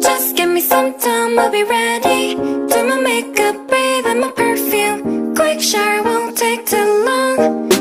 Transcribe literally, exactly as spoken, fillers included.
Just give me some time, I'll be ready. Do my makeup, bathe in my perfume. Quick shower won't take too long.